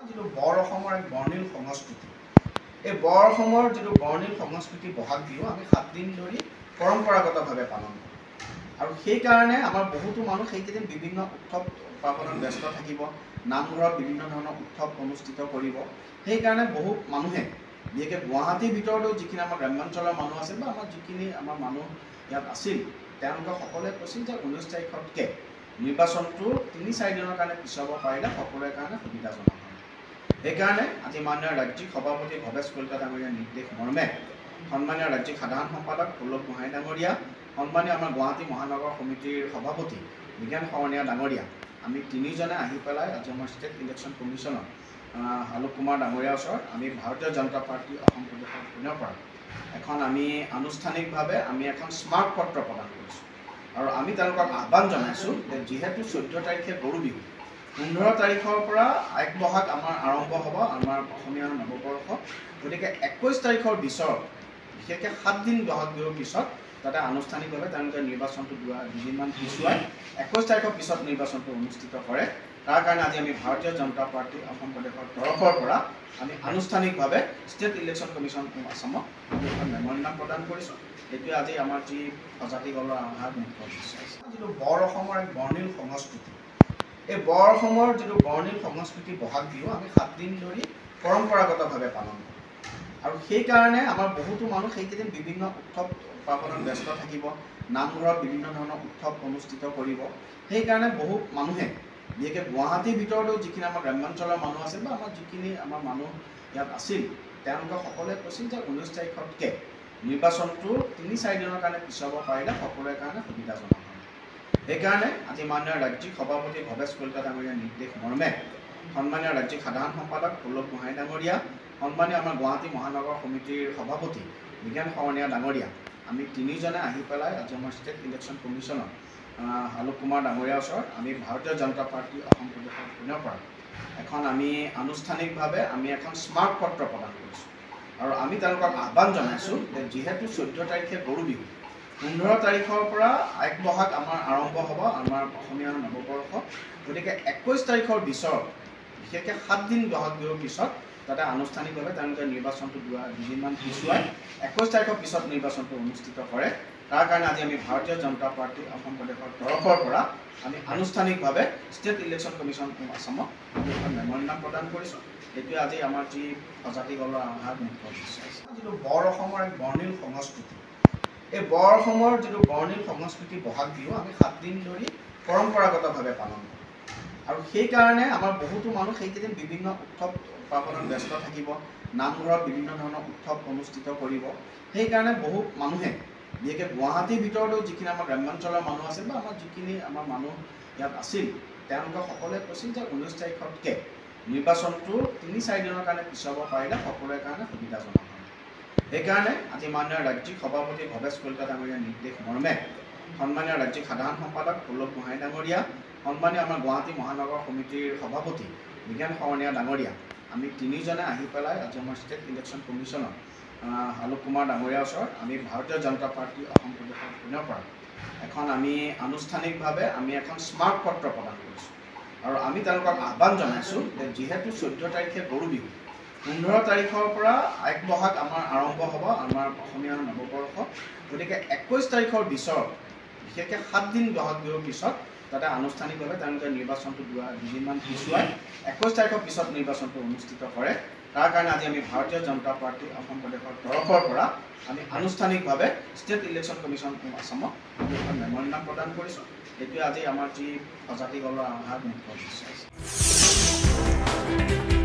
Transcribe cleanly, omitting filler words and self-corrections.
যিটো বৰ অসমৰ এক বৰ্ণিল সংস্কৃতি, এই বৰ অসমৰ যিটো বৰ্ণিল সংস্কৃতি বহাগ বিহু আমি 7 দিন ধৰি পৰম্পৰাগতভাৱে পালন কৰোঁ। আৰু সেইকাৰণে আমাৰ বহুতো মানুহ সেইকেইদিন বিভিন্ন উৎসৱ পাৰ্বণত ব্যস্ত থাকিব, নামঘৰত বিভিন্ন ধৰণৰ উৎসৱ অনুষ্ঠিত কৰিব। সেইকাৰণে বহু মানুহে বিশেষকৈ গুৱাহাটীৰ ভিতৰতো যিখিনি আমাৰ গ্ৰাম্যাঞ্চলৰ মানুহ আছিল বা আমাৰ যিখিনি আমাৰ মানুহ ইয়াত আছিল, তেওঁলোকে সকলোৱে কৈছিল যে 19 তাৰিখতকৈ নিৰ্বাচনটো 3-4 দিনৰ কাৰণে পিছুৱাব পাৰিলে সকলোৰে কাৰণে সুবিধাজনক হয়। সেইকাৰণে আজি মাননীয় ৰাজ্যিক সভাপতি ভৱেশ কলিতা ডাঙৰীয়াৰ নিৰ্দেশ মৰ্মে সন্মানীয় ৰাজ্যিক সাধাৰণ সম্পাদক পল্লৱ গোহাঁই ডাঙৰীয়া, সন্মানীয় আমাৰ গুৱাহাটী মহানগৰ সমিতিৰ সভাপতি বিজ্ঞান শৰণীয়া ডাঙৰীয়া, আমি তিনিজনে আহি পেলাই আজি আমাৰ ষ্টেট ইলেকশ্যন কমিশ্যনৰ আলোক কুমাৰ ডাঙৰীয়াৰ ওচৰত আমি ভাৰতীয় জনতা পাৰ্টি অসম প্ৰদেশৰ পিনৰ পৰা এখন আমি আনুষ্ঠানিকভাৱে আমি এখন স্মাৰক পত্ৰ প্ৰদান কৰিছোঁ। আৰু আমি তেওঁলোকক আহ্বান জনাইছোঁ যে যিহেতু 14 তাৰিখে গৰু বিহু, 15 তাৰিখৰ পৰা এক বহাগ আমাৰ আৰম্ভ হ'ব আমাৰ অসমীয়া নৱবৰ্ষ, গতিকে 21 তাৰিখৰ পিছত বিশেষকৈ 7 দিন বহাগ বিহুৰ পিছত যাতে আনুষ্ঠানিকভাৱে তেওঁলোকে নিৰ্বাচনটো দুদিনমান পিছুৱাই 21 তাৰিখৰ পিছত নিৰ্বাচনটো অনুষ্ঠিত কৰে। তাৰ কাৰণে আজি আমি ভাৰতীয় জনতা পাৰ্টি অসম প্ৰদেশৰ তৰফৰ পৰা আমি আনুষ্ঠানিকভাৱে ষ্টেট ইলেকশ্যন কমিশ্যন আসামক এখন মেমৰেণ্ডাম প্ৰদান কৰিছোঁ। এইটোৱে আজি আমাৰ যি সজাতিসকলৰ অহাৰ মুখ্য উদ্দেশ্য আছে। যিটো বৰ অসমৰ এক বৰ্ণিল সংস্কৃতি, এই বৰ অসমৰ যিটো বৰ্ণিল সংস্কৃতি বহাগ বিহু আমি 7 দিন ধৰি পৰম্পৰাগতভাৱে পালন কৰোঁ। আৰু সেইকাৰণে আমাৰ বহুতো মানুহ সেইকেইদিন বিভিন্ন উৎসৱ পাৰ্বণত ব্যস্ত থাকিব, নামঘৰত বিভিন্ন ধৰণৰ উৎসৱ অনুষ্ঠিত কৰিব। সেইকাৰণে বহু মানুহে বিশেষকৈ গুৱাহাটীৰ ভিতৰতো যিখিনি আমাৰ গ্ৰাম্যাঞ্চলৰ মানুহ আছিল বা আমাৰ যিখিনি আমাৰ মানুহ ইয়াত আছিল, তেওঁলোকে সকলোৱে কৈছিল যে 19 তাৰিখতকৈ নিৰ্বাচনটো 3-4 দিনৰ কাৰণে পিছুৱাব পাৰিলে সকলোৰে কাৰণে সুবিধাজনক হয়। সেইকাৰণে আজি মাননীয় ৰাজ্যিক সভাপতি ভৱেশ কলিতা ডাঙৰীয়াৰ নিৰ্দেশ মৰ্মে সন্মানীয় ৰাজ্যিক সাধাৰণ সম্পাদক পল্লৱ গোহাঁই ডাঙৰীয়া, সন্মানীয় আমাৰ গুৱাহাটী মহানগৰ সমিতিৰ সভাপতি বিজ্ঞান শৰণীয়া ডাঙৰীয়া, আমি তিনিজনে আহি পেলাই আজি আমাৰ ষ্টেট ইলেকশ্যন কমিশ্যনৰ আলোক কুমাৰ ডাঙৰীয়াৰ ওচৰত আমি ভাৰতীয় জনতা পাৰ্টি অসম প্ৰদেশৰ পিনৰ পৰা এখন আমি আনুষ্ঠানিকভাৱে আমি এখন স্মাৰক পত্ৰ প্ৰদান কৰিছোঁ। আৰু আমি তেওঁলোকক আহ্বান জনাইছোঁ যে যিহেতু 14 তাৰিখে গৰু বিহু, 15 তাৰিখৰ পৰা এক বহাগ আমাৰ আৰম্ভ হ'ব আমাৰ অসমীয়া নৱবৰ্ষ, গতিকে 21 তাৰিখৰ পিছত বিশেষকৈ 7 দিন বহাগ বিহুৰ পিছত যাতে আনুষ্ঠানিকভাৱে তেওঁলোকে নিৰ্বাচনটো দুদিনমান পিছুৱাই 21 তাৰিখৰ পিছত নিৰ্বাচনটো অনুষ্ঠিত কৰে। তাৰ কাৰণে আজি আমি ভাৰতীয় জনতা পাৰ্টি অসম প্ৰদেশৰ তৰফৰ পৰা আমি আনুষ্ঠানিকভাৱে ষ্টেট ইলেকশ্যন কমিশ্যন আসামক এখন মেমৰেণ্ডাম প্ৰদান কৰিছোঁ। এইটোৱে আজি আমাৰ যি সজাতিসকলৰ অহাৰ মুখ্য উদ্দেশ্য আছে। যিটো বৰ অসমৰ এক বৰ্ণিল সংস্কৃতি, এই বৰ অসমৰ যিটো বৰ্ণিল সংস্কৃতি বহাগ বিহু আমি 7 দিন ধৰি পৰম্পৰাগতভাৱে পালন কৰোঁ। আৰু সেইকাৰণে আমাৰ বহুতো মানুহ সেইকেইদিন বিভিন্ন উৎসৱ পাৰ্বণত ব্যস্ত থাকিব, নামঘৰত বিভিন্ন ধৰণৰ উৎসৱ অনুষ্ঠিত কৰিব। সেইকাৰণে বহু মানুহে বিশেষকৈ গুৱাহাটীৰ ভিতৰতো যিখিনি আমাৰ গ্ৰাম্যাঞ্চলৰ মানুহ আছিল বা আমাৰ যিখিনি আমাৰ মানুহ ইয়াত আছিল, তেওঁলোকে সকলোৱে কৈছিল যে 19 তাৰিখতকৈ নিৰ্বাচনটো 3-4 দিনৰ কাৰণে পিছুৱাব পাৰিলে সকলোৰে কাৰণে সুবিধাজনক হয়। সেইকাৰণে আজি মাননীয় ৰাজ্যিক সভাপতি ভৱেশ কলিতা ডাঙৰীয়াৰ নিৰ্দেশ মৰ্মে সন্মানীয় ৰাজ্যিক সাধাৰণ সম্পাদক পল্লৱ গোহাঁই ডাঙৰীয়া, সন্মানীয় আমাৰ গুৱাহাটী মহানগৰ সমিতিৰ সভাপতি বিজ্ঞান শৰণীয়া ডাঙৰীয়া, আমি তিনিজনে আহি পেলাই আজি আমাৰ ষ্টেট ইলেকশ্যন কমিশ্যনৰ আলোক কুমাৰ ডাঙৰীয়াৰ ওচৰত আমি ভাৰতীয় জনতা পাৰ্টি অসম প্ৰদেশৰ পিনৰ পৰা এখন আমি আনুষ্ঠানিকভাৱে আমি এখন স্মাৰক পত্ৰ প্ৰদান কৰিছোঁ। আৰু আমি তেওঁলোকক আহ্বান জনাইছোঁ যে যিহেতু 14 তাৰিখে গৰু বিহু, 15 তাৰিখৰ পৰা এক বহাগ আমাৰ আৰম্ভ হ'ব আমাৰ অসমীয়া নৱবৰ্ষ, গতিকে 21 তাৰিখৰ পিছত বিশেষকৈ 7 দিন বহাগ বিহুৰ পিছত যাতে আনুষ্ঠানিকভাৱে তেওঁলোকে নিৰ্বাচনটো দুদিনমান পিছুৱাই 21 তাৰিখৰ পিছত নিৰ্বাচনটো অনুষ্ঠিত কৰে। তাৰ কাৰণে আজি আমি ভাৰতীয় জনতা পাৰ্টি অসম প্ৰদেশৰ তৰফৰ পৰা আমি আনুষ্ঠানিকভাৱে ষ্টেট ইলেকশ্যন কমিশ্যন আসামক এখন মেমৰেণ্ডাম প্ৰদান কৰিছোঁ। এইটোৱে আজি আমাৰ যি সজাতিসকলৰ অহাৰ মুখ্য উদ্দেশ্য আছে।